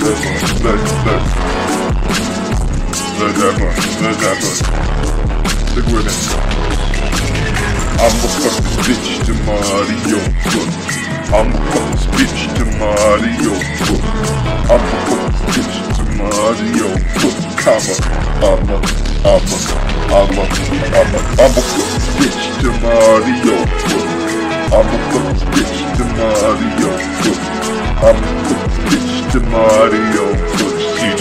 Stick with it. I'ma fuck this bitch to Mario foot. I'ma fuck this bitch to Mario foot. I'ma fuck this bitch to Mario foot. I'ma fuck this bitch to Mario foot. I'ma fuck this bitch to Mario foot. I'ma fuck this bitch to Mario foot.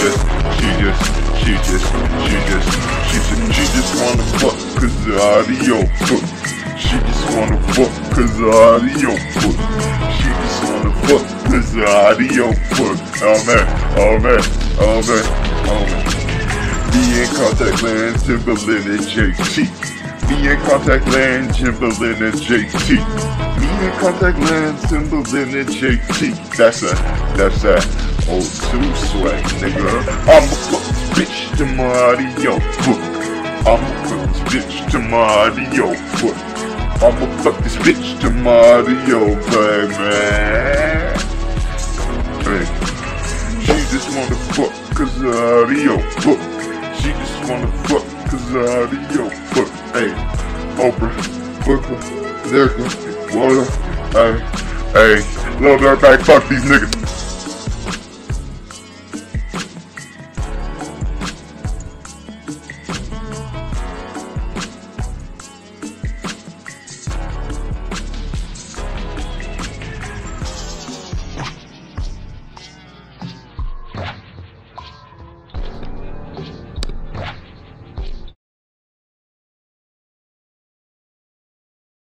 She just wanna fuck cause Mario foot. She just wanna fuck cause Mario foot. She just wanna fuck cause Mario foot. Oh man. Me in contact lens, Timberland and JT. Me in contact lens, Timberland and JT. Me in contact lens, Timberland and JT. That's that old 2 swag, nigga. I'ma fuck this bitch to Mario foot. I'ma fuck this bitch to Mario foot. I'ma fuck this bitch to Mario, baby. Hey. She just wanna fuck cause Mario foot. She just wanna fuck cause Mario foot. Hey, Oprah, Booker, Zerka, Water, hey, little dirtbag, fuck these niggas.